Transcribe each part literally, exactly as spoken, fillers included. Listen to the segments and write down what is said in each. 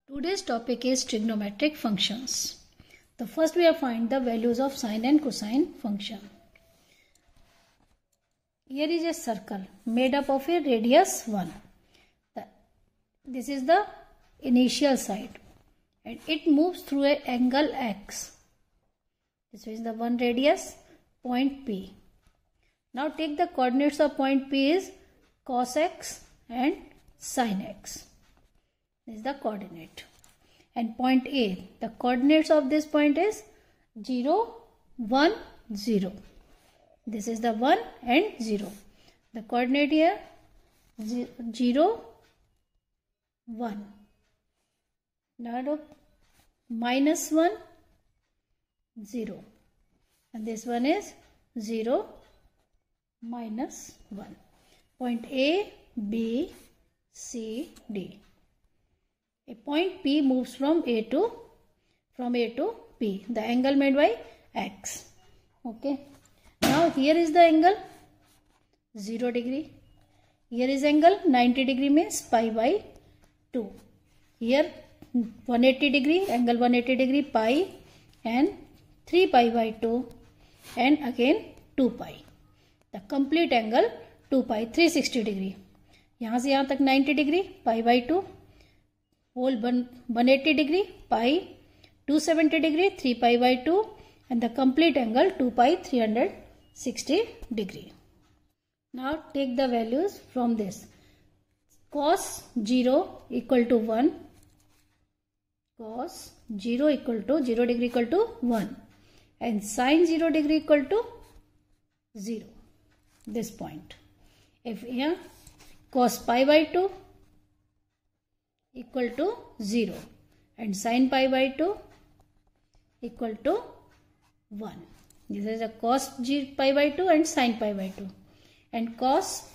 Today's topic is trigonometric functions. The first we have find the values of sine and cosine function. Here is a circle made up of a radius one. The, this is the initial side and it moves through an angle x. This is the one radius, point P. Now take the coordinates of point P is cos x and sin x. This is the coordinate. And point A, the coordinates of this point is zero, one, zero. This is the one and zero. The coordinate here zero, one. Now minus one, zero. And this one is zero, minus one. Point A, B, C, D. A point P moves from A to from A to P. The angle made by X. Okay. Now here is the angle zero degree. Here is angle ninety degree means pi by two. Here one hundred eighty degree, angle one hundred eighty degree, pi and three pi by two and again two pi. The complete angle two pi, three hundred sixty degree. यहाँ से यहाँ तक ninety degree, pi by two. Whole one hundred eighty degree, pi, two hundred seventy degree, three pi by two and the complete angle two pi, three hundred sixty degree. Now take the values from this. Cos zero equal to one. Cos zero equal to zero degree equal to one. And sin zero degree equal to zero. This point. If here cos pi by two equal to zero and sin pi by two equal to one. This is a cos g pi by two and sin pi by two. And cos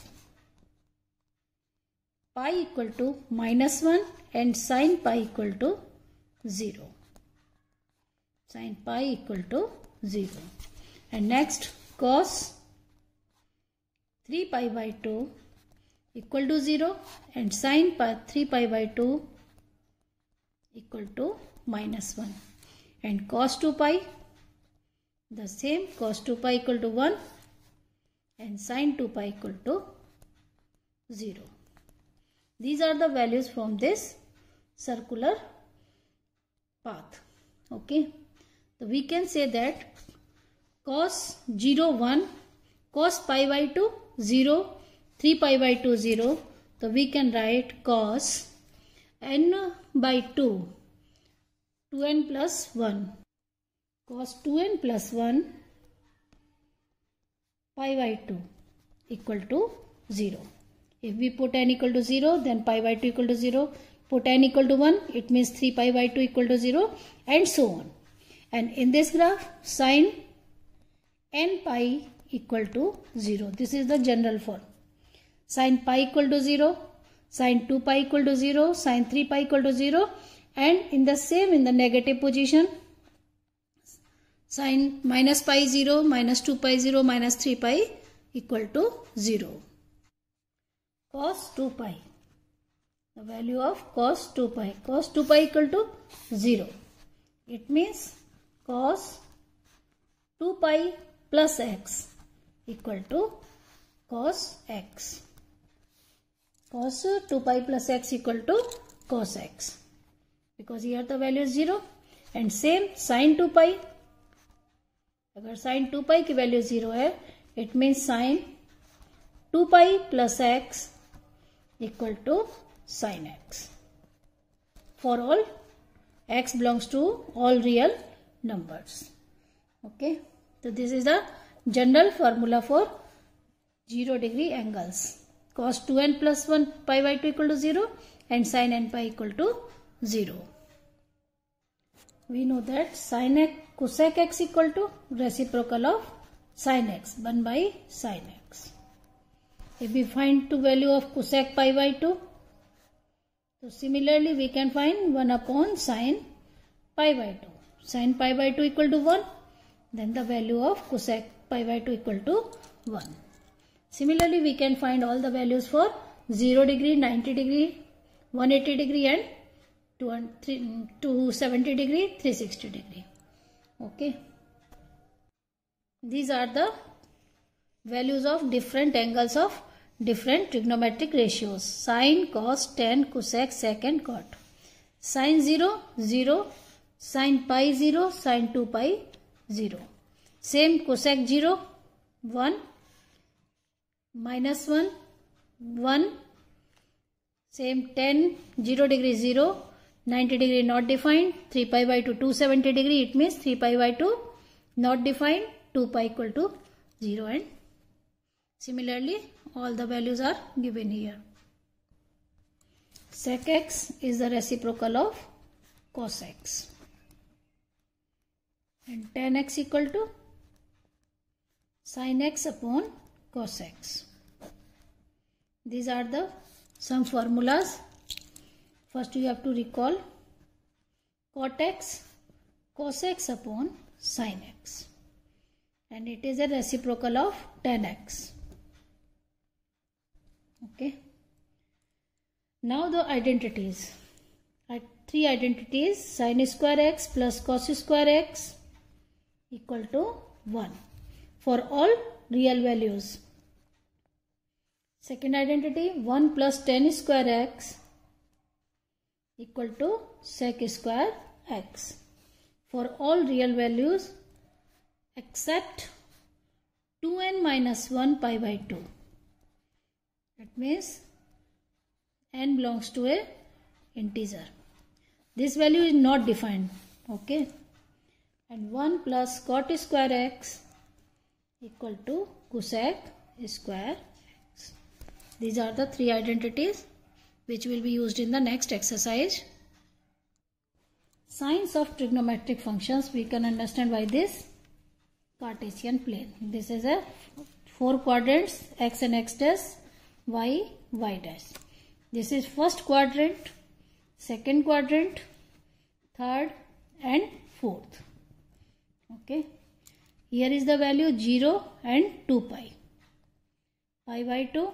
pi equal to minus one and sin pi equal to zero. Sin pi equal to zero. And next cos three pi by two equal to zero and sin pi three pi by two equal to minus one. And cos two pi the same, cos two pi equal to one and sin two pi equal to zero. These are the values from this circular path. Okay. So we can say that cos zero, one, cos pi by two, zero, three pi by two, zero. So we can write cos n by two, two n plus one. Cos two n plus one pi by two equal to zero. If we put n equal to zero, then pi by two equal to zero. Put n equal to one, it means three pi by two equal to zero and so on. And in this graph, sin n pi equal to zero. This is the general form. Sin pi equal to zero, sin two pi equal to zero, sin three pi equal to zero, and in the same in the negative position, sin minus pi zero, minus two pi zero, minus three pi equal to zero. Cos two pi. The value of cos two pi. Cos two pi equal to zero. It means cos two pi plus x equal to cos x. Cos two pi plus x equal to cos x. Because here the value is zero. And same sin two pi. अगर sin two pi की value zero है, it means sin two pi plus x equal to sin x. For all x belongs to all real numbers. Okay. So this is the general formula for zero degree angles. Cos two n plus one pi by two equal to zero and sin n pi equal to zero. We know that sin x, cosec x equal to reciprocal of sin x, one by sin x. If we find two value of cosec pi by two, so similarly we can find one upon sin pi by two. Sin pi by two equal to one, then the value of cosec pi by two equal to one. Similarly, we can find all the values for zero degree, ninety degree, one hundred eighty degree and two seventy degree, three sixty degree. Okay. These are the values of different angles of different trigonometric ratios: sine, cos, tan, cosec, sec and cot. Sine zero, zero. Sine pi zero, sine two pi zero. Same cosec zero, one. Minus one, one. Same tan, zero degree, zero. ninety degree not defined. three pi by two, two seventy degree. It means three pi by two not defined. two pi equal to zero, and similarly all the values are given here. Sec x is the reciprocal of cos x, and tan x equal to sin x upon cos x. These are the some formulas. First you have to recall cot x, cos x upon sin x, and it is a reciprocal of tan x. Okay. Now the identities. Three identities: sin square x plus cos square x equal to one for all real values. Second identity: one plus tan square x equal to sec square x for all real values except two n minus one pi by two. That means n belongs to a integer. This value is not defined. Okay. And one plus cot square x equal to cosec square x. These are the three identities which will be used in the next exercise. Signs of trigonometric functions we can understand by this Cartesian plane. This is a four quadrants: x and x dash, y, y dash. This is first quadrant, second quadrant, third and fourth. Okay. Here is the value zero and two pi. Pi by two,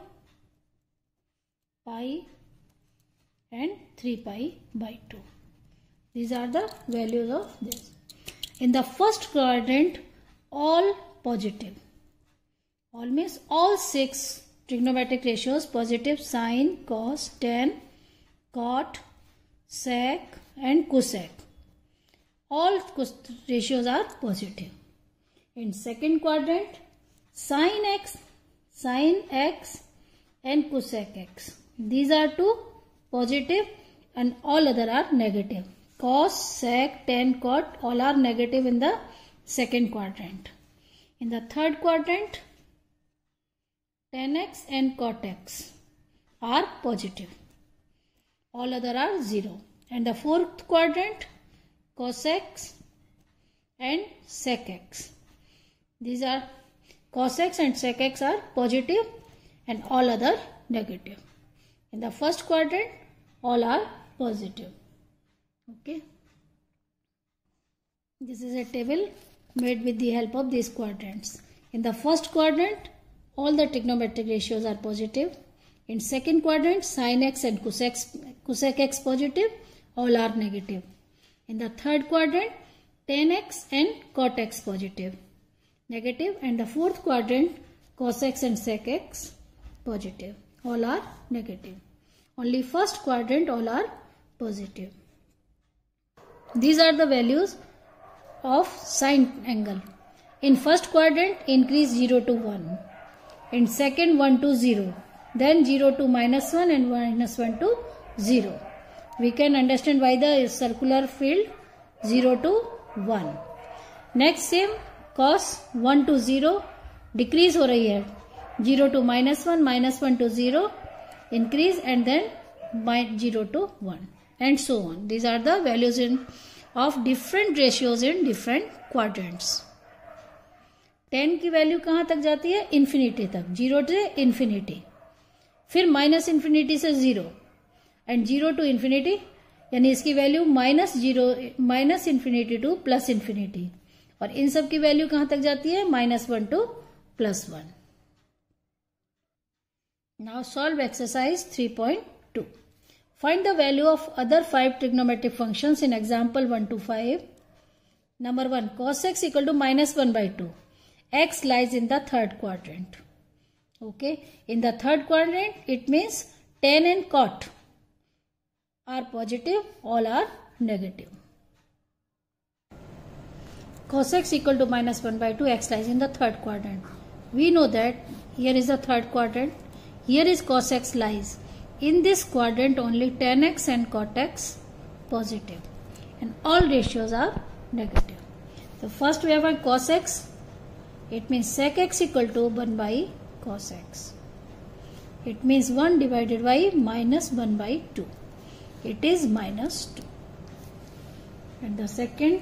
pi and three pi by two. These are the values of this. In the first quadrant, all positive. All means all six trigonometric ratios positive: sine, cos, tan, cot, sec and cosec. All ratios are positive. In second quadrant, sine x, sine x and cosec x. These are two positive and all other are negative. Cos, sec, tan, cot all are negative in the second quadrant. In the third quadrant, tan x and cot x are positive. All other are zero. And the fourth quadrant, cos x and sec x. These are cos x and sec x are positive and all other negative. In the first quadrant, all are positive. Okay. This is a table made with the help of these quadrants. In the first quadrant, all the trigonometric ratios are positive. In second quadrant, sin x and cosec, cosec x positive, all are negative. In the third quadrant, tan x and cot x positive, negative. And the fourth quadrant, cos x and sec x positive, all are negative. Only first quadrant all are positive. These are the values of sine angle. In first quadrant, increase zero to one. In second, one to zero. Then zero to minus one and minus one to zero. We can understand by the circular field zero to one. Next same cos one to zero decrease हो रही है. zero to minus one, minus one to zero increase, and then zero to one and so on. These are the values in of different ratios in different quadrants. tan की value कहाँ तक जाती है? Infinity तक. Zero से infinity, फिर minus infinity से zero and zero to infinity, यानी इसकी value minus zero minus infinity to plus infinity. और इन सब की वैल्यू कहां तक जाती है? Minus one to plus one. Now solve exercise three point two. Find the value of other five trigonometric functions in example one to five. Number one, cos x equal to minus one by two. X lies in the third quadrant. Okay, in the third quadrant, it means tan and cot are positive, all are negative. Cos x equal to minus one by two, x lies in the third quadrant. We know that here is the third quadrant, here is cos x lies. In this quadrant only tan x and cot x positive and all ratios are negative. So first we have a cos x, it means sec x equal to one by cos x. It means one divided by minus one by two. It is minus two. And the second,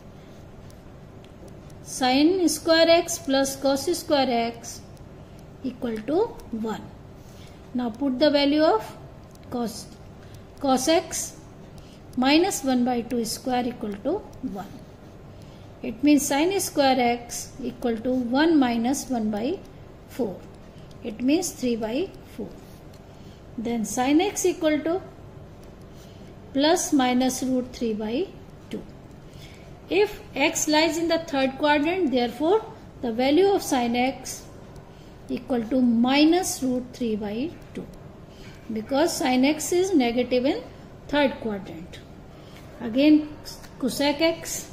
sin square x plus cos square x equal to one. Now put the value of cos, cos x minus one by two square equal to one. It means sin square x equal to one minus one by four. It means three by four. Then sin x equal to plus minus root three by two. If x lies in the third quadrant, therefore the value of sin x equal to minus root three by two, because sin x is negative in third quadrant. Again cosec x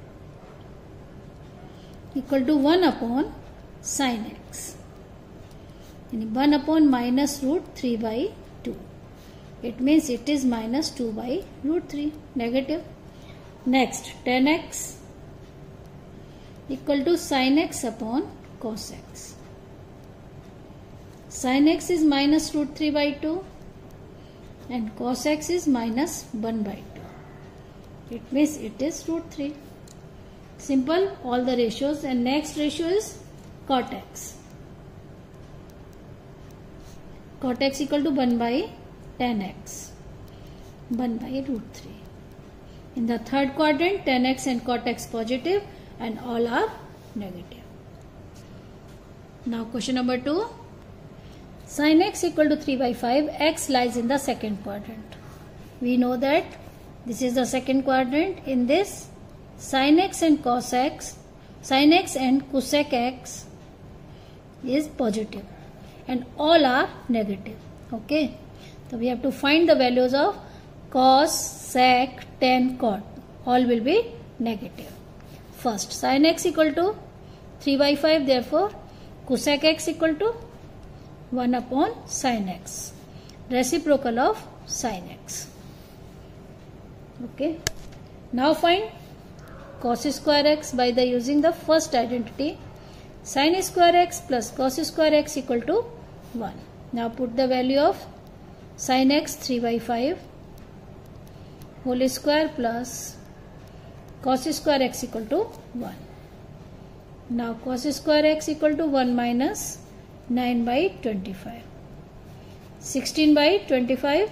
equal to one upon sin x, and one upon minus root three by two. It means it is minus two by root three, negative. Next, tan x equal to sin x upon cos x. Sin x is minus root three by two and cos x is minus one by two. It means it is root three. Simple, all the ratios. And next ratio is cot x. Cot x equal to one by tan x, one by root three. In the third quadrant, tan x and cot x positive and all are negative. Now question number two. Sin x equal to three by five, x lies in the second quadrant. We know that this is the second quadrant. In this, sin x and cos x, sin x and cosec x is positive and all are negative. Okay, so we have to find the values of cos, sec, tan, cot. All will be negative. First, sin x equal to three by five, therefore cosec x equal to one upon sin x, reciprocal of sin x. Okay, now find cos square x by the using the first identity. Sin square x plus cos square x equal to one. Now put the value of sin x three by five whole square plus cos square x equal to one. Now cos square x equal to one minus nine by twenty-five. sixteen by twenty-five.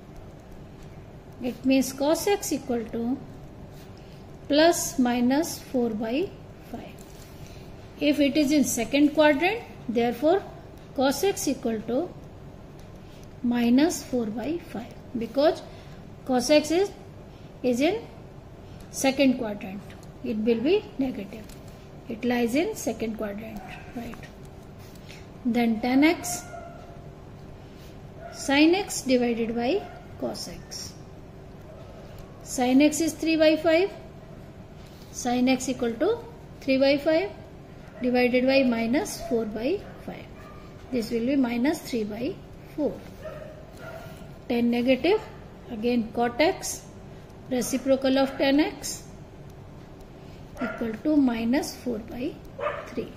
It means cos x equal to plus minus four by five. If it is in second quadrant, therefore cos x equal to minus four by five, because cos x is, is in second quadrant. It will be negative. It lies in second quadrant, right? Then tan x, sin x divided by cos x. Sin x is three by five. Sin x equal to three by five divided by minus four by five. This will be minus three by four. Tan negative, again cot x, reciprocal of tan x equal to minus four by three.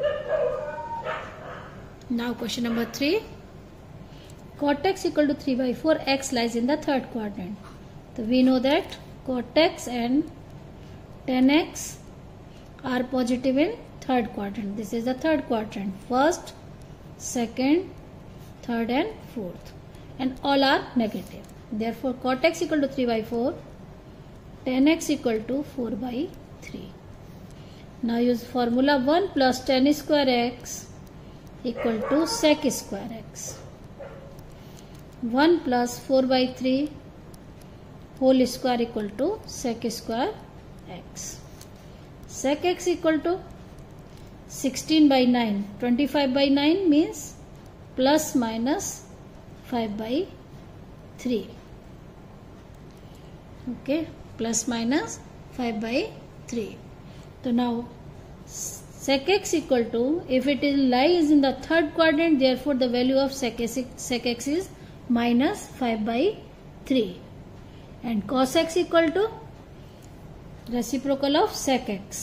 Now question number three. Cot x equal to three by four, x lies in the third quadrant. So we know that cot x and tan x are positive in third quadrant. This is the third quadrant. First, second, third and fourth. And all are negative. Therefore cot x equal to three by four, tan x equal to four by three. Now use formula one plus tan square x equal to sec square x. One plus four by three whole square equal to sec square x. Sec x equal to sixteen by nine. twenty-five by nine means plus minus five by three. Okay, plus minus five by three. So now sec x equal to, if it is lies in the third quadrant, therefore the value of sec x, sec x is minus five by three. And cos x equal to reciprocal of sec x.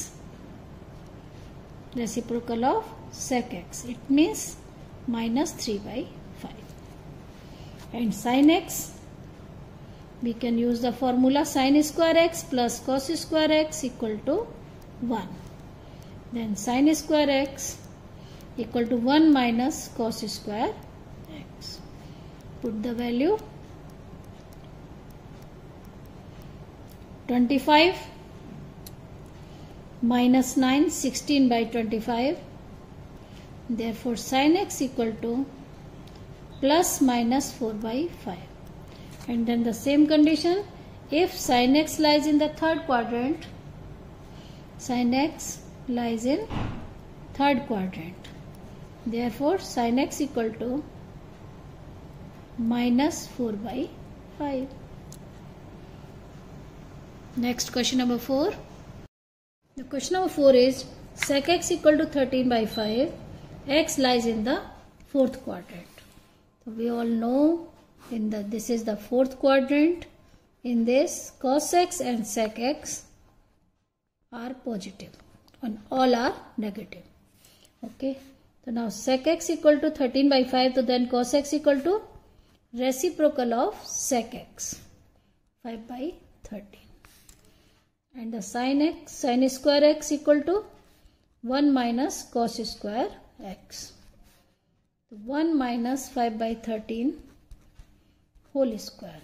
Reciprocal of sec x. It means minus three by five. And sin x, we can use the formula sin square x plus cos square x equal to one. Then sin square x equal to one minus cos square x. Put the value twenty-five minus nine, sixteen by twenty-five. Therefore sin x equal to plus minus four by five. And then the same condition, if sin x lies in the third quadrant, sin x lies in third quadrant. Therefore sin x equal to minus four by five. Next question number four. The question number four is sec x equal to thirteen by five. X lies in the fourth quadrant. So we all know in the this is the fourth quadrant. In this, cos x and sec x are positive and all are negative. Okay. So now sec x equal to thirteen by five. So then cos x equal to reciprocal of sec x, five by thirteen. And the sin x, sin square x equal to one minus cos square x. one minus five by thirteen whole square.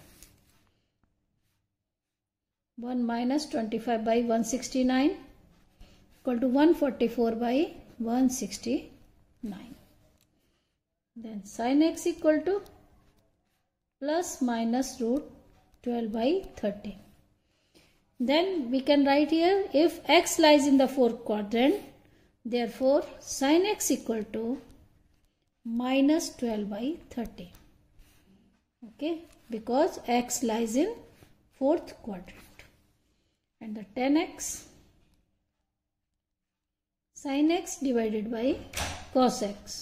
one minus twenty-five by one hundred sixty-nine equal to one hundred forty-four by one hundred sixty-nine. Then sin x equal to plus minus root twelve by thirteen. Then we can write here, if x lies in the fourth quadrant, therefore sin x equal to minus twelve by thirteen. Okay, because x lies in fourth quadrant. And the ten x, sin x divided by cos x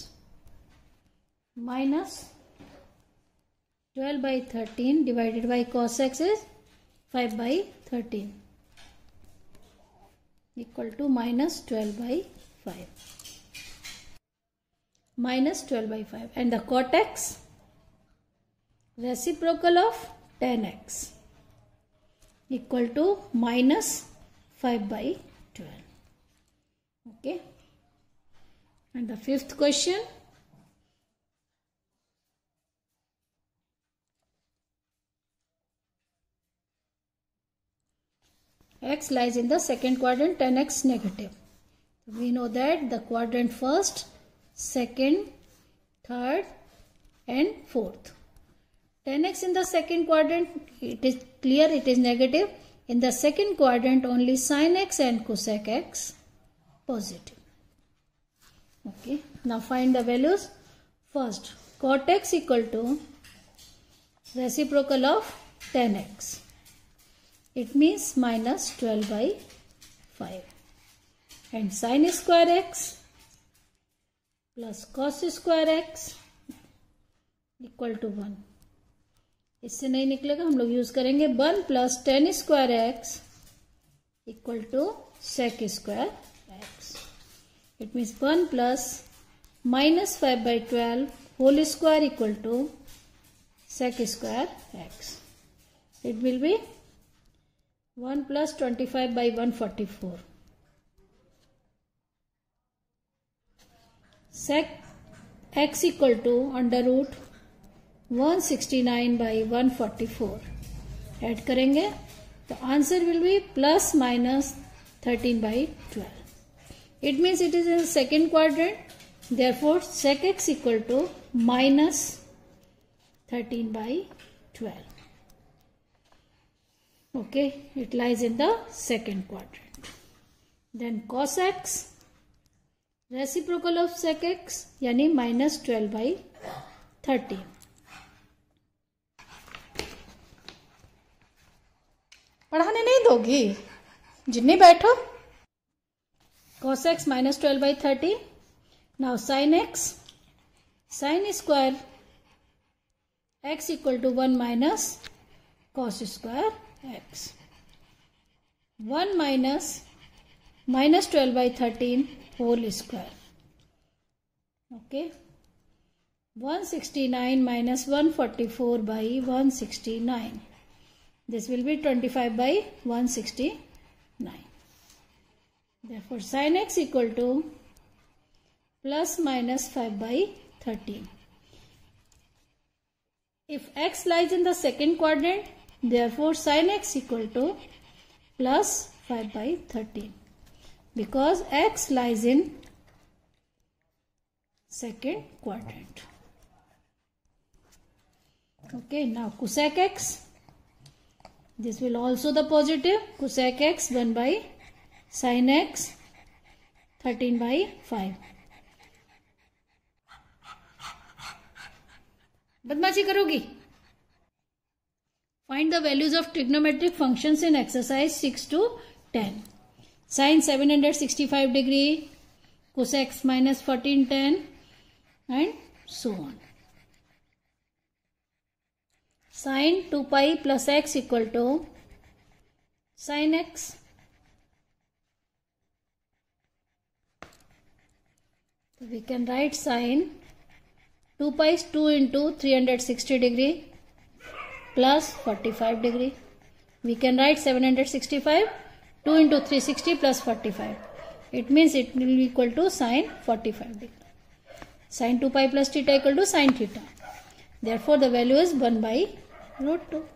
minus twelve by thirteen divided by cos x is five by thirteen equal to minus twelve by five. Minus twelve by five. And the cot x, reciprocal of tan x equal to minus five by twelve. Okay. And the fifth question, x lies in the second quadrant, tan x negative. We know that the quadrant first, second, third and fourth. tan x in the second quadrant, it is clear it is negative. In the second quadrant only sin x and cosec x positive. Okay. Now find the values. First, cot x equal to reciprocal of tan x. It means minus twelve by five. And sin square x plus cos square x equal to one. इससे नहीं निकलेगा, हम लोग use करेंगे one plus ten square x equal to sec square x. It means one plus minus five by twelve whole square equal to sec square x. It will be one plus twenty five by one forty four. Sec x equal to under root one sixty nine by one forty four. Add करेंगे तो answer will be plus minus thirteen by twelve. It means it is in second quadrant. Therefore sec x equal to minus thirteen by twelve. Okay, it lies in the second quadrant. Then cos x, reciprocal of sec x, यानी minus twelve by thirteen. पढ़ाने नहीं दोगी, जिन्नी बैठो. Cos x minus twelve by thirteen. Now sin x, sin square x equal to one minus cos square x. one minus minus twelve by thirteen whole square. Okay. one hundred sixty-nine minus one hundred forty-four by one hundred sixty-nine. This will be twenty-five by one hundred sixty-nine. Therefore, sin x equal to plus minus five by thirteen. If x lies in the second quadrant, therefore sin x equal to plus five by thirteen. Because x lies in second quadrant. Okay, now cosec x. This will also the positive. Cosec x one by sin x thirteen by five. बदमाशी करोगी. Find the values of trigonometric functions in exercise six to ten. Sin seven hundred sixty-five degree, cosec minus fourteen ten, and so on. Sin two pi plus x equal to sin x. So we can write sin two pi is two into three hundred sixty degree plus forty-five degree. We can write seven hundred sixty-five, two into three hundred sixty plus forty-five. It means it will be equal to sin forty-five degree. Sin two pi plus theta equal to sin theta. Therefore, the value is one by root two.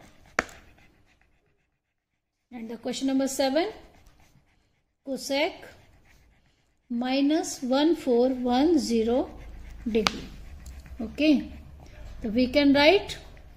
And the question number seven, cosec minus one four one zero degree. Okay, so we can write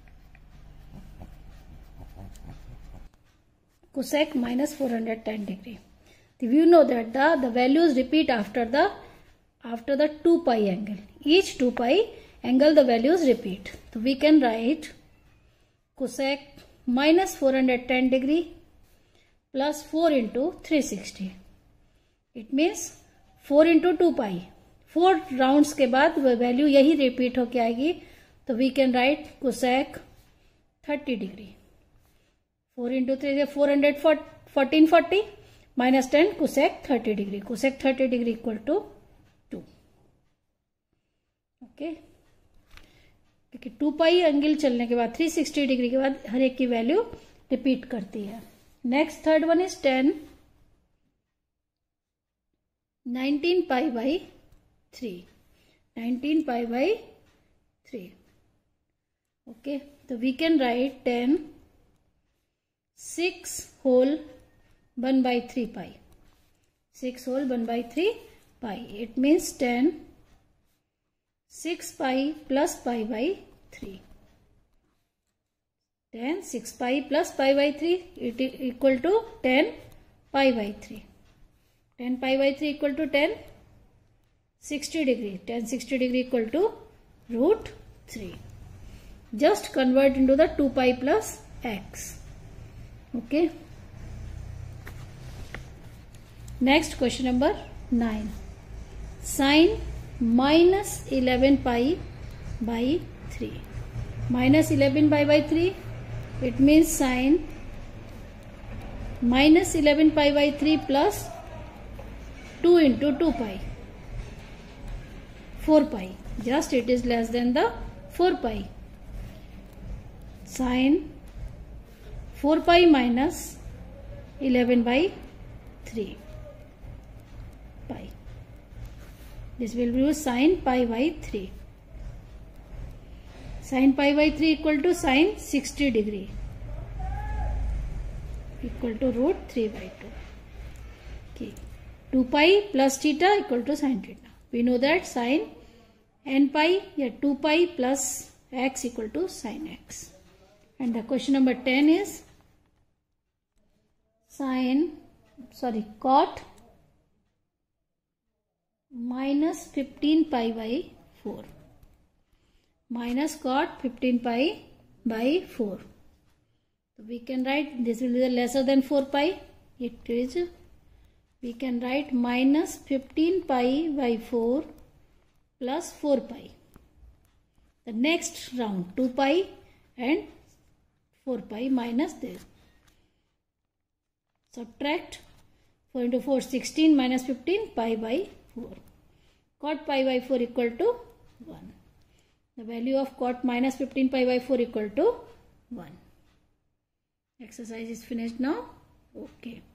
cosec minus four hundred ten degree. So you know that the, the values repeat after the after the two pi angle. Each two pi angle the values repeat. So we can write cosec minus four hundred ten degree plus four into three hundred sixty. It means four into two pi. Four rounds के बाद वह value यही repeat होके आएगी. तो we can write cosec thirty degree. Four into three four hundred fourteen forty minus ten cosec thirty degree. Cosec thirty degree equal to two. Okay, क्योंकि two pi angle चलने के बाद थ्री सिक्सटी डिग्री के बाद हर एक की value repeat करती है. Next third one is ten nineteen pi by three. Nineteen pi by three. Okay, तो we can write ten six whole one by three pi. Six whole one by three pi. It means ten six pi plus pi by three. Ten six pi plus pi by three it equal to ten pi by three. Ten pi by three equal to ten sixty degree. Tan sixty degree equal to root three. Just convert into the two pi plus x. Okay. Next question number nine. Sin minus eleven pi by three. Minus eleven pi by three. It means sin minus eleven pi by three plus two into two pi. four pi. Just it is less than the four pi. Sin four pi minus eleven by three pi. This will be sin pi by three. Sin pi by three equal to sin sixty degree equal to root three by two. Okay. two pi plus theta equal to sin theta. We know that sin n pi या two pi plus x equal to sin x. And the question number ten is sin, sorry, cot minus fifteen pi by four. Minus cot fifteen pi by four. So we can write, this will be the lesser than four pi. It is, we can write minus fifteen pi by four plus four pi. The next round, two pi and four pi minus this. Subtract four into four, sixteen minus fifteen, pi by four. Cot pi by four equal to one. The value of cot minus fifteen pi by four equal to one. Exercise is finished now. Okay.